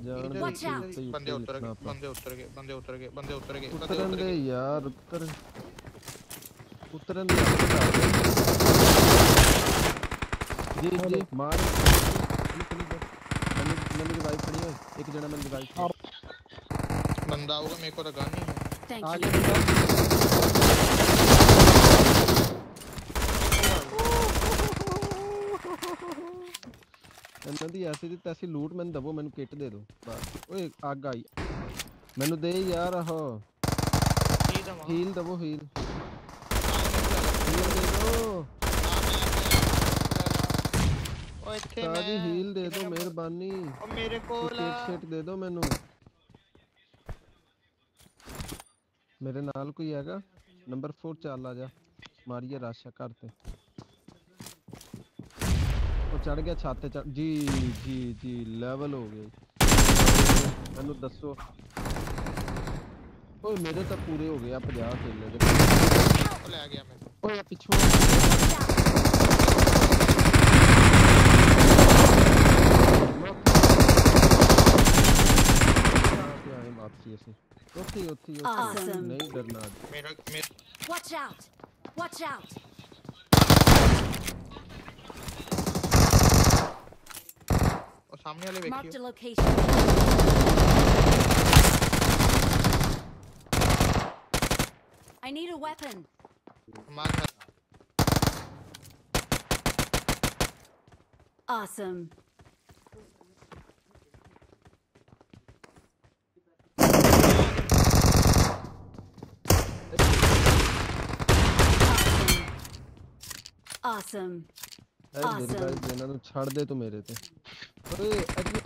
जान दे बंदे उतर गए उतरन दे यार उतरन दे जी मार मैंने रिवाइव खड़ी है एक जना मैंने रिवाइव किया बंदा होगा मेरे को तो गन नहीं है आगे ਇਹਨਾਂ ਦੀ ਐਸੀ ਦੀ ਤੈਸੀ ਲੂਟ ਮੈਨੂੰ ਦਵੋ ਮੈਨੂੰ ਕਿੱਟ ਦੇ ਦਿਓ ਬਸ ਓਏ ਅੱਗ ਆਈ ਮੈਨੂੰ ਦੇ ਯਾਰ ਆਹ ਹੀਲ ਦਵੋ ਹੀਲ ਦੇ ਦਿਓ ਓਏ ਇੱਥੇ ਮੈਂ ਸਾਡੀ ਹੀਲ ਦੇ ਦਿਓ ਮਿਹਰਬਾਨੀ ਓ ਮੇਰੇ ਕੋਲ ਕਿੱਟ ਦੇ ਦਿਓ ਮੈਨੂੰ ਮੇਰੇ ਨਾਲ ਕੋਈ ਹੈਗਾ ਨੰਬਰ 4 ਚੱਲ ਆ ਜਾ ਮਾਰੀਏ ਰਾਸ਼ਾ ਘਰ ਤੇ चढ़ गया छाते जी जी जी लेवल हो गए मैनू दसो ओए मेरे तो पूरे हो गए 50 खेलने दे ले गया मैं ओए पिछों वापसी ऐसे ओके नहीं डरना मेरा watch out सामने वाले Mark the location. I need a weapon. Awesome. Awesome. मेरे गाइस देना तो छाड़ दे तू मेरे पे ओए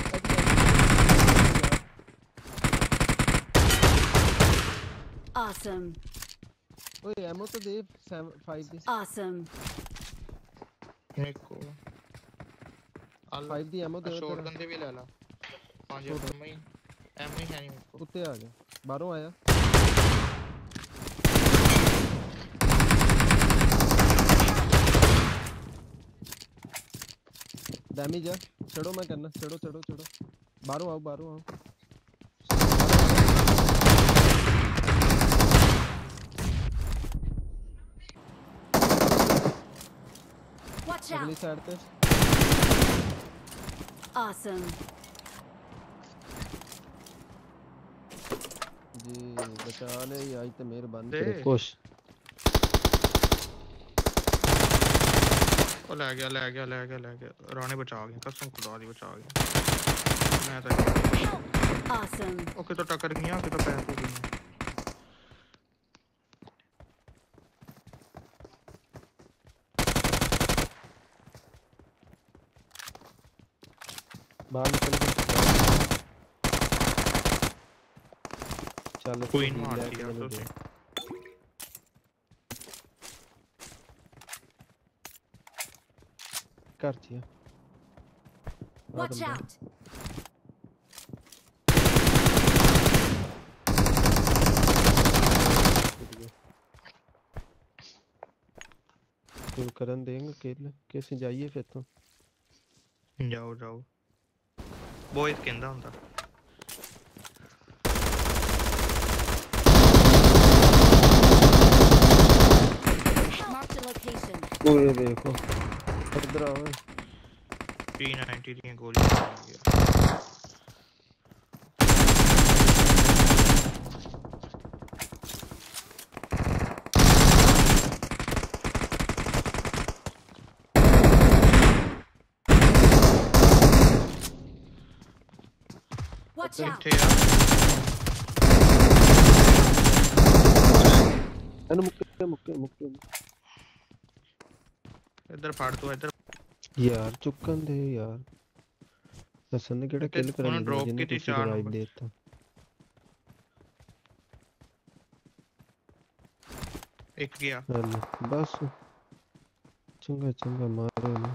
Awesome. ओए एमो तो दे 5 दी Awesome. मेरे को 5 दी एमो दे शॉटगन दे भी ले ला 5 एमो ही है नहीं मेरे को कुत्ते आ गए बाहरों आया डैमेज है चढ़ो मैं करना चढ़ो बाहरों आओ अगली साइड पे Awesome. जी बचा ले आई तो मेहरबानी खुश ले गया राणे बचा गया कसम खुदा दी बचा गया मैं तो Awesome. ओके तो टक्कर गया कि तो पैर हो गई बाहर निकल चल क्वीन मार दिया तो कर दिया Watch out. तो करन देंगे कैसे जाइए फिर तो जाओ बॉयज कहंदा हुंदा Mark the location. ओए देखो इधर आओ P90 दी गोली मार गया Watch out. मुक्के इधर फाड़ तू इधर यार चुक्कन दे यार हसन ने केड़ा किल करा जिन्हें तुसी रिवाइव देता एक गया बस चंगा मारो ना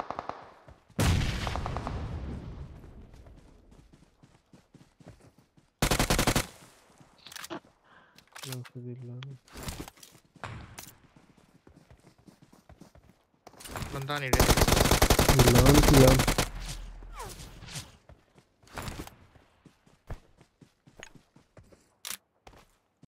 बंदा नहीं रहा नाम किया